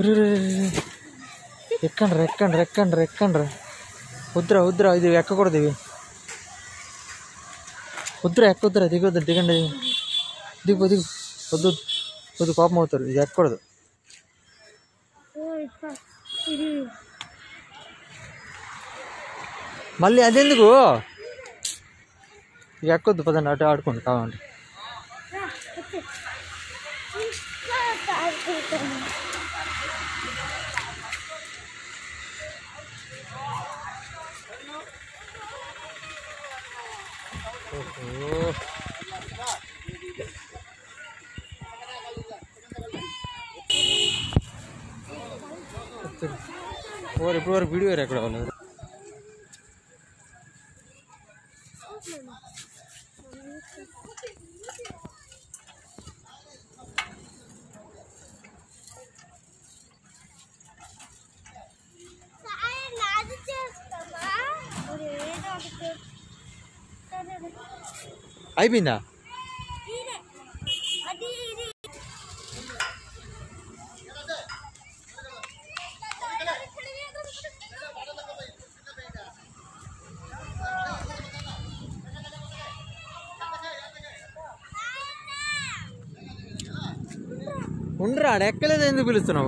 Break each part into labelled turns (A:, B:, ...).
A: ఎక్కండ్రా ఎక్కండ్రా ఎక్కండ్రా ఎక్కండ్రా. వద్దురా వద్దురా, ఇది ఎక్కకూడదు. ఇవి వద్దురా, ఎక్కొద్దురా, దిగొద్దు, దిగండి, దిగు దిగు. వద్దు వద్దు, కోపం అవుతారు. ఇది ఎక్కకూడదు. మళ్ళీ అదెందుకు? ఇది ఎక్కొద్దు, పదండి అటు ఆడుకోండి కావాలంటే. ఇప్పుడు వరకు వీడియో ఎక్కడ వాళ్ళు అయిపోయిందా? ఉండరా, ఆడ ఎక్కలేదు, ఎందుకు పిలుస్తున్నావు?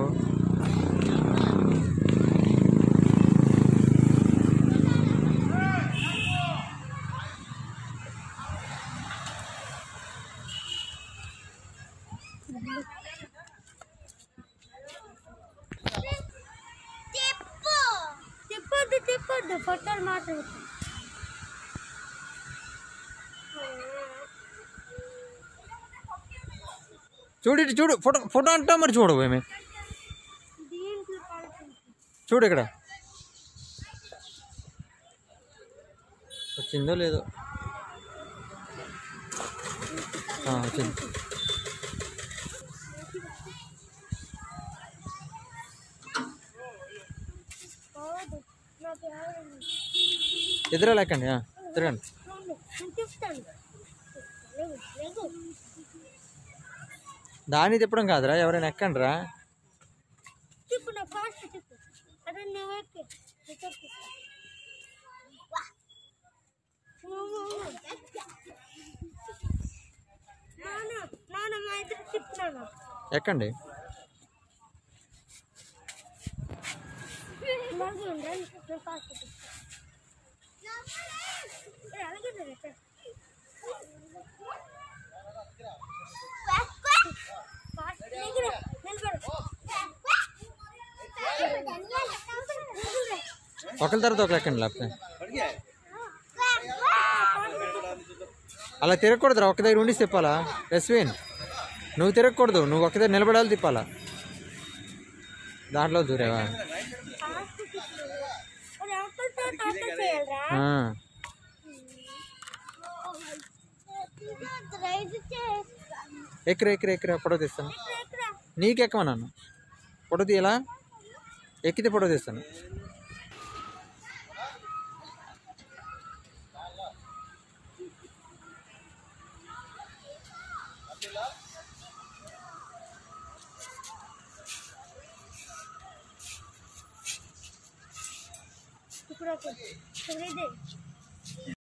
B: తిప్పొద్దు, ఫోటోలు మాత్రం.
A: చూడు ఇటు చూడు, ఫోటో ఫోటో అంటా మరి చూడు. ఏమే చూడు ఇక్కడ వచ్చిందో లేదో. వచ్చింది. ఎదురా లేకండి, తిరగండి. దాన్ని తిప్పడం కాదురా, ఎవరైనా ఎక్కండి రా. ఎక్కండి. ఒకరి తర్వాత ఒకరు ఎక్కండి. లేకపోతే అలా తిరగకూడదురా, ఒక్క దగ్గర ఉండి తిప్పాలా. యశ్విన్, నువ్వు తిరగకూడదు, నువ్వు ఒక్క దగ్గర నిలబడాలి, తిప్పాలా. దాంట్లో దూరేవా? ఎక్కరా ఎక్కరా ఎక్కరా, ఫోటో తీస్తాను. నీకు ఎక్కమన్నాను, ఫోటో తీయాలా? ఎక్కితే ఫోటో తీస్తాను.
B: ఇప్పుడు